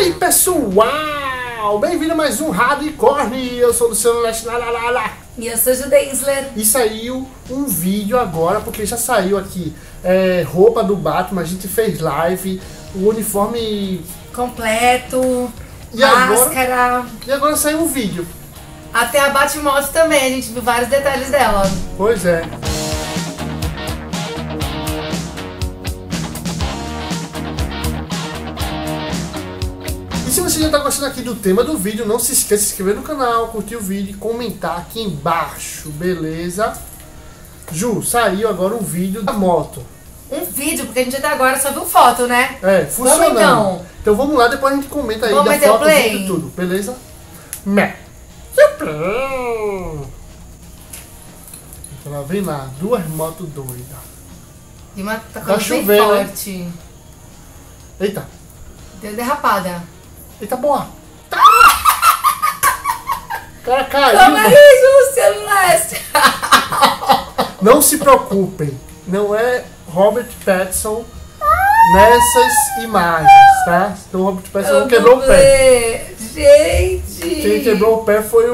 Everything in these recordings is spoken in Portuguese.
aí, pessoal? Bem-vindo a mais um Hardcore. Eu sou o Luciano Leste. E eu sou Judensler. E saiu um vídeo agora, porque já saiu aqui roupa do Batman, a gente fez live, o uniforme completo, e máscara. E agora saiu um vídeo. Até a Batmoto também, a gente viu vários detalhes dela. Pois é. E se você já está gostando aqui do tema do vídeo, não se esqueça de se inscrever no canal, curtir o vídeo e comentar aqui embaixo, beleza? Ju, saiu agora um vídeo da moto. Um vídeo, porque a gente até agora só viu foto, né? Funcionando. Vamos então vamos lá, depois a gente comenta aí da foto, vídeo e tudo, beleza? Então lá vem lá, duas motos doidas. E uma tá bem forte. Né? Eita. Deu derrapada. Eita boa. Cara caiu. Calma aí, Luciano Leste. Não se preocupem, não é Robert Pattinson nessas imagens, tá? Então o Robert Pattinson não quebrou o pé. Gente! Quem quebrou o pé foi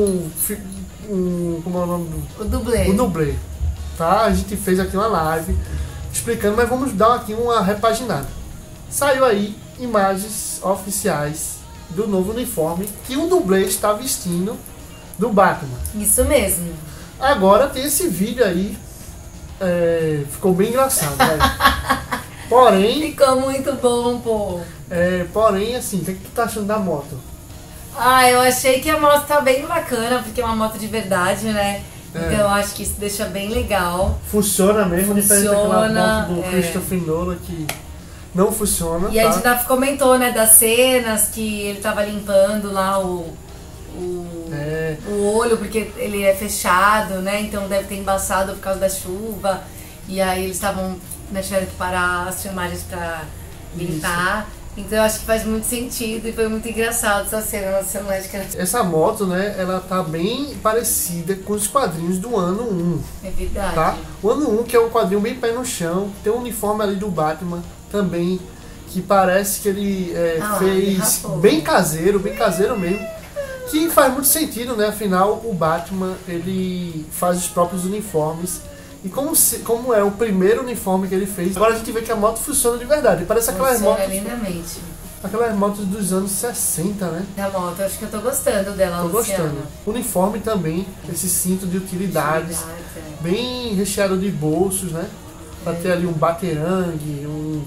como é o nome do... O dublê. O dublê, tá? A gente fez aqui uma live explicando, mas vamos dar aqui uma repaginada. Saiu aí imagens oficiais do novo uniforme que o dublê está vestindo do Batman. Isso mesmo. Agora tem esse vídeo aí, ficou bem engraçado, né? Porém... Ficou muito bom, pô. Porém, assim, o que tu tá achando da moto? Eu achei que a moto tá bem bacana, porque é uma moto de verdade, né? Então eu acho que isso deixa bem legal. Funciona mesmo, diferente daquela moto do É. Christopher Nolan que não funciona. E a gente ainda comentou, né, das cenas que ele tava limpando lá o olho, porque ele é fechado, né? Então deve ter embaçado por causa da chuva. E aí eles estavam, né, tiveram que parar as filmagens pra limpar. Isso. Então eu acho que faz muito sentido e foi muito engraçado essa cena na Cinemática. Essa moto, né, ela tá bem parecida com os quadrinhos do ano 1. É verdade. Tá? O ano 1, que é um quadrinho bem pé no chão, tem um uniforme ali do Batman também, que parece que ele fez bem caseiro mesmo. Que faz muito sentido, né? Afinal, o Batman, ele faz os próprios uniformes. E como é o primeiro uniforme que ele fez, agora a gente vê que a moto funciona de verdade. Parece aquelas motos... lindamente. Aquelas motos dos anos 60, né? Da moto, acho que eu tô gostando dela, Tô Luciano. gostando. Uniforme também, esse cinto de utilidades. Bem recheado de bolsos, né? Pra ter ali um baterangue,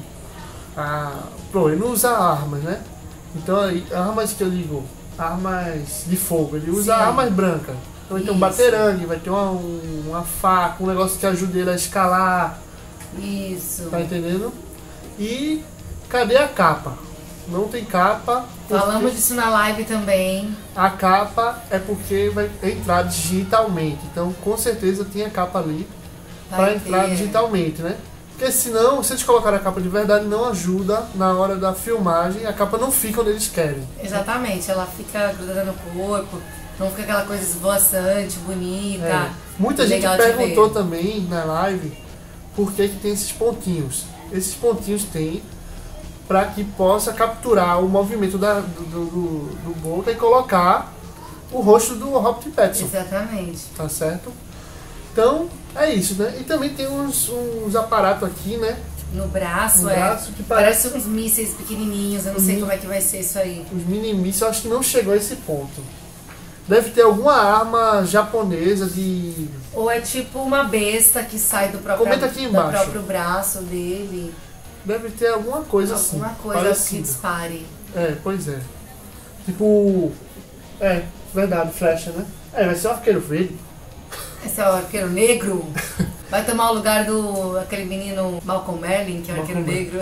ele não usa armas, né? Então, armas que eu digo, armas de fogo. Ele usa armas brancas. Então vai ter um baterangue, vai ter uma faca, um negócio que ajude ele a escalar. Isso. Tá entendendo? E cadê a capa? Não tem capa. Falamos disso na live também. A capa é porque vai entrar digitalmente. Então com certeza tem a capa ali para entrar digitalmente, né? Porque senão, se eles colocarem a capa de verdade, não ajuda na hora da filmagem. A capa não fica onde eles querem. Exatamente, ela fica grudada no corpo. Não fica aquela coisa esvoaçante, bonita. Muita gente perguntou também na live por que tem esses pontinhos. Esses pontinhos tem para que possa capturar o movimento do boca e colocar o rosto do Robert Pattinson. Exatamente. Tá certo? Então, é isso, né? E também tem uns aparatos aqui, né? No braço, que parece uns mísseis pequenininhos. Eu não sei como é que vai ser isso aí. Os mini mísseis, eu acho que não chegou a esse ponto. Deve ter alguma arma japonesa de... Ou é tipo uma besta que sai do próprio braço dele. Deve ter alguma coisa assim. Alguma coisa parecida. Que dispare. Pois é. Tipo... verdade, flecha, né? Vai ser o arqueiro verde. Esse é o arqueiro negro? Vai tomar o lugar do aquele menino Malcolm Merlin, que é o arqueiro negro.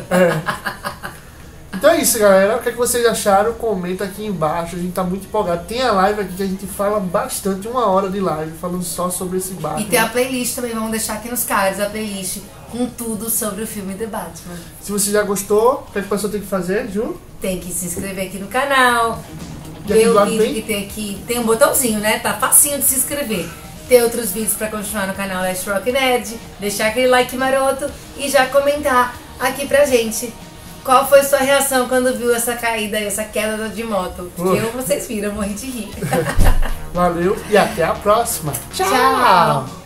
Então é isso, galera. O que vocês acharam? Comenta aqui embaixo. A gente tá muito empolgado. Tem a live aqui que a gente fala bastante, 1 hora de live, falando só sobre esse Batman. E tem a playlist também, vamos deixar aqui nos cards a playlist com tudo sobre o filme The Batman. Se você já gostou, o que a pessoa tem que fazer, Ju? Tem que se inscrever aqui no canal. Ver o vídeo que tem aqui. Tem um botãozinho, né? Tá facinho de se inscrever. Ter outros vídeos pra continuar no canal Leste Rock Nerd. Deixar aquele like maroto e já comentar aqui pra gente Qual foi sua reação quando viu essa caída aí, essa queda de moto? Porque vocês viram, eu morri de rir. Valeu e até a próxima. Tchau.